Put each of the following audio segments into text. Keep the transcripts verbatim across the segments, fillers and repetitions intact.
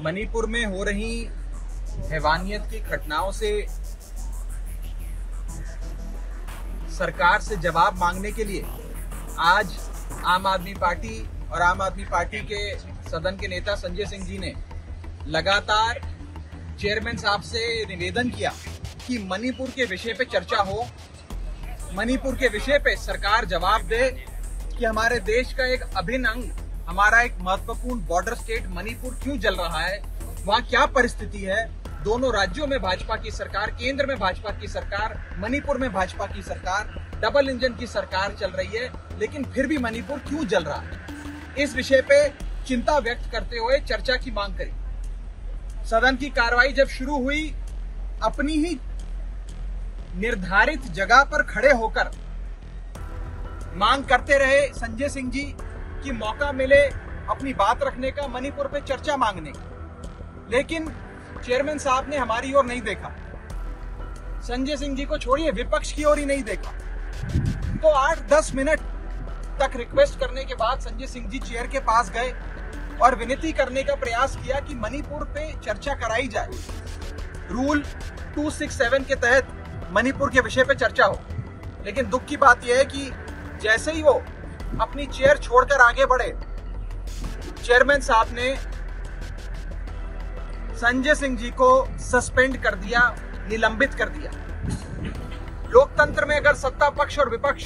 मणिपुर में हो रही हैवानियत की घटनाओं से सरकार से जवाब मांगने के लिए आज आम आदमी पार्टी और आम आदमी पार्टी के सदन के नेता संजय सिंह जी ने लगातार चेयरमैन साहब से निवेदन किया कि मणिपुर के विषय पे चर्चा हो, मणिपुर के विषय पे सरकार जवाब दे कि हमारे देश का एक अभिन्न अंग, हमारा एक महत्वपूर्ण बॉर्डर स्टेट मणिपुर क्यों जल रहा है, वहाँ क्या परिस्थिति है। दोनों राज्यों में भाजपा की सरकार, केंद्र में भाजपा की सरकार, मणिपुर में भाजपा की सरकार, डबल इंजन की सरकार चल रही है, लेकिन फिर भी मणिपुर क्यों जल रहा है। इस विषय पे चिंता व्यक्त करते हुए चर्चा की मांग करी। सदन की कार्रवाई जब शुरू हुई, अपनी ही निर्धारित जगह पर खड़े होकर मांग करते रहे संजय सिंह जी कि मौका मिले अपनी बात रखने का, मणिपुर पे चर्चा मांगने का। लेकिन चेयरमैन साहब ने हमारी ओर नहीं देखा, संजय सिंह जी को छोड़िए विपक्ष की ओर ही नहीं देखा। तो आठ दस मिनट तक रिक्वेस्ट करने के बाद संजय सिंह जी चेयर के पास गए और विनती करने का प्रयास किया कि मणिपुर पे चर्चा कराई जाए, रूल दो सौ सरसठ के तहत मणिपुर के विषय पे चर्चा हो। लेकिन दुख की बात यह है कि जैसे ही वो अपनी चेयर छोड़कर आगे बढ़े, चेयरमैन साहब ने संजय सिंह जी को सस्पेंड कर दिया, निलंबित कर दिया। लोकतंत्र में अगर सत्ता पक्ष और विपक्ष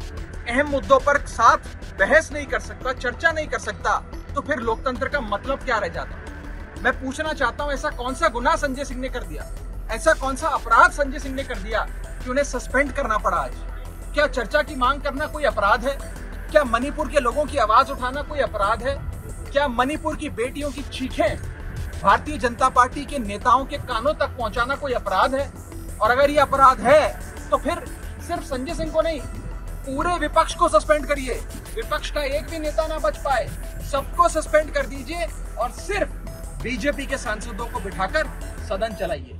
अहम मुद्दों पर साथ बहस नहीं कर सकता, चर्चा नहीं कर सकता, तो फिर लोकतंत्र का मतलब क्या रह जाता। मैं पूछना चाहता हूं, ऐसा कौन सा गुनाह संजय सिंह ने कर दिया, ऐसा कौन सा अपराध संजय सिंह ने कर दिया कि उन्हें सस्पेंड करना पड़ा आज। क्या चर्चा की मांग करना कोई अपराध है? क्या मणिपुर के लोगों की आवाज उठाना कोई अपराध है? क्या मणिपुर की बेटियों की चीखें भारतीय जनता पार्टी के नेताओं के कानों तक पहुंचाना कोई अपराध है? और अगर ये अपराध है तो फिर सिर्फ संजय सिंह को नहीं, पूरे विपक्ष को सस्पेंड करिए। विपक्ष का एक भी नेता ना बच पाए, सबको सस्पेंड कर दीजिए और सिर्फ बीजेपी के सांसदों को बिठाकर सदन चलाइए।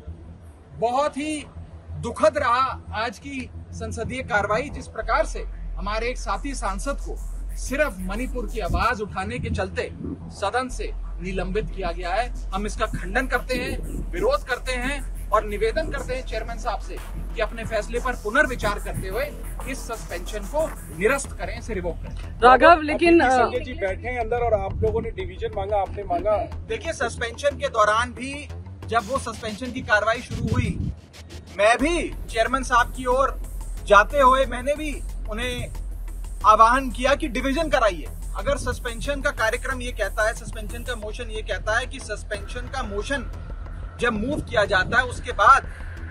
बहुत ही दुखद रहा आज की संसदीय कार्रवाई, जिस प्रकार से हमारे एक साथी सांसद को सिर्फ मणिपुर की आवाज उठाने के चलते सदन से निलंबित किया गया है। हम इसका खंडन करते हैं, विरोध करते हैं और निवेदन करते हैं चेयरमैन साहब से कि अपने फैसले पर पुनर्विचार करते हुए इस सस्पेंशन को निरस्त करें, इसे रिवोक करें। राघव, लेकिन संजय जी बैठे हैं अंदर और आप लोगों ने डिवीजन मांगा, आपने मांगा। देखिए, सस्पेंशन के दौरान भी जब वो सस्पेंशन की कार्रवाई शुरू हुई, मैं भी चेयरमैन साहब की ओर जाते हुए मैंने भी उन्हें आह्वान किया कि डिवीजन कराइए। अगर सस्पेंशन का कार्यक्रम ये कहता है, सस्पेंशन का मोशन ये कहता है कि सस्पेंशन का मोशन जब मूव किया जाता है उसके बाद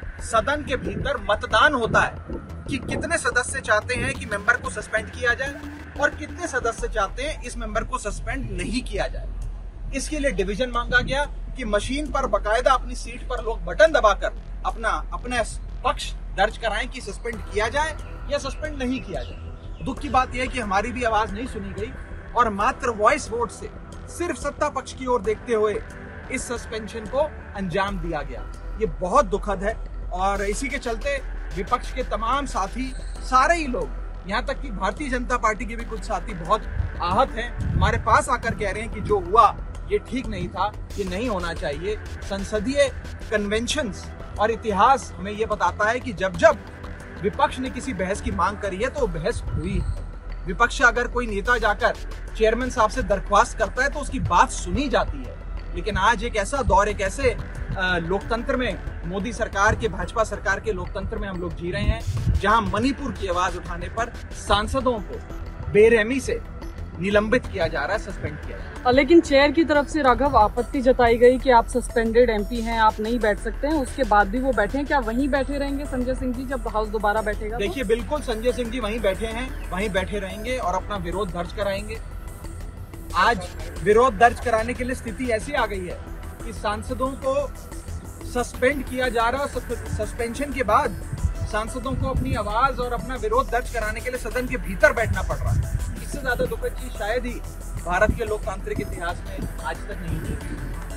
सदन के भीतर मतदान होता है कि कितने सदस्य चाहते हैं कि मेंबर को सस्पेंड किया जाए और कितने सदस्य चाहते हैं इस मेंबर को सस्पेंड नहीं किया जाए। इसके लिए डिवीजन मांगा गया कि मशीन पर बकायदा अपनी सीट पर लोग बटन दबाकर अपना अपना पक्ष दर्ज कराएं कि सस्पेंड किया जाए या सस्पेंड नहीं किया जाए। दुख की बात यह है कि हमारी भी आवाज नहीं सुनी गई और मात्र वॉइस वोट से सिर्फ सत्ता पक्ष की ओर देखते हुए इस सस्पेंशन को अंजाम दिया गया। ये बहुत दुखद है और इसी के चलते विपक्ष के तमाम साथी, सारे ही लोग, यहाँ तक कि भारतीय जनता पार्टी के भी कुछ साथी बहुत आहत हैं, हमारे पास आकर कह रहे हैं कि जो हुआ ये ठीक नहीं था, ये नहीं होना चाहिए। संसदीय कन्वेंशंस और इतिहास हमें ये बताता है कि जब जब विपक्ष ने किसी बहस की मांग करी है तो बहस हुई। विपक्ष अगर कोई नेता जाकर चेयरमैन साहब से दरख्वास्त करता है तो उसकी बात सुनी जाती है। लेकिन आज एक ऐसा दौर, एक ऐसे लोकतंत्र में, मोदी सरकार के, भाजपा सरकार के लोकतंत्र में हम लोग जी रहे हैं जहां मणिपुर की आवाज उठाने पर सांसदों को बेरहमी से निलंबित किया जा रहा है, सस्पेंड किया जा रहा है। लेकिन चेयर की तरफ से राघव आपत्ति जताई गई कि आप सस्पेंडेड एमपी हैं, आप नहीं बैठ सकते हैं, उसके बाद भी वो बैठे हैं। क्या वहीं बैठे रहेंगे संजय सिंह जी जब हाउस दोबारा बैठेगा? देखिए, बिल्कुल संजय सिंह जी वहीं बैठे हैं, वहीं बैठे रहेंगे और अपना विरोध दर्ज कराएंगे। आज विरोध दर्ज कराने के लिए स्थिति ऐसी आ गई है कि सांसदों को सस्पेंड किया जा रहा है। सस्पेंशन के बाद सांसदों को अपनी आवाज और अपना विरोध दर्ज कराने के लिए सदन के भीतर बैठना पड़ रहा है। इससे ज्यादा दुखद चीज शायद ही भारत के लोकतांत्रिक इतिहास में आज तक नहीं हुई।